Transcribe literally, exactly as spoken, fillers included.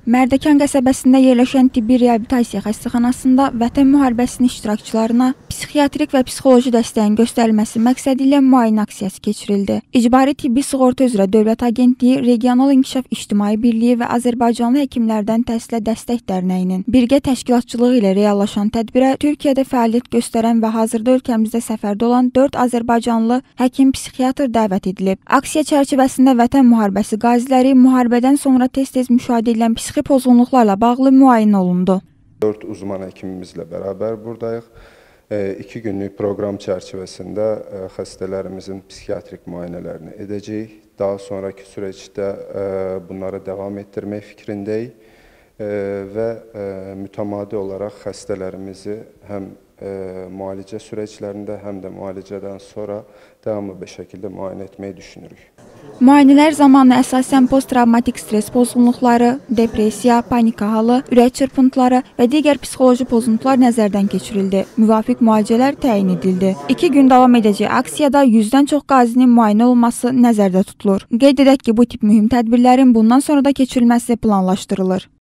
Mərdəkan qəsəbəsində yerləşən tibbi reabilitasiya xəstəxanasında Vətən müharibəsinin iştirakçılarına psixiatrik və psixoloji dəstəyin göstərilməsi məqsədi ilə müayinə aksiyası keçirildi. İcbari Tibbi Sığorta üzrə Dövlət Agentliyi, Regional İnkişaf İctimai Birliyi və Azərbaycanlı Həkimlərdən Təhsilə Dəstək Dərnəyinin birgə təşkilatçılığı ilə reallaşan tədbirə Türkiyədə fəaliyyət göstərən və hazırda ölkəmizdə səfərdə olan dörd Azərbaycanlı həkim-psixiatr dəvət edilib. Aksiya çərçivəsində Vətən müharibəsi qaziləri müharibədən sonra tez-tez müşahidə edilən psixi pozğunluqlarla bağlı müayinə olundu. Dörd uzman həkimimizlə bərabər buradayıq. İki günlük proqram çərçivəsində xəstələrimizin psixiatrik müayinələrini edəcəyik. Daha sonraki süreçdə bunları davam etdirmək fikrindəyik və mütəmadi olaraq xəstələrimizi həm müalicə süreçlərində, həm də müalicədən sonra davamlı bir şəkildə müayinə etməyi düşünürük. Müayinələr zamanı əsasən post-travmatik stres pozğunluqları, depressiya, panika halı, ürək çırpıntıları və digər psixoloji pozuntular nəzərdən keçirildi. Müvafiq müalicələr təyin edildi. İki gün davam edəcək aksiyada yüzdən çox qazinin müayinə olunması nəzərdə tutulur. Qeyd edək ki, bu tip mühüm tədbirlərin bundan sonra da keçirilməsi planlaşdırılır.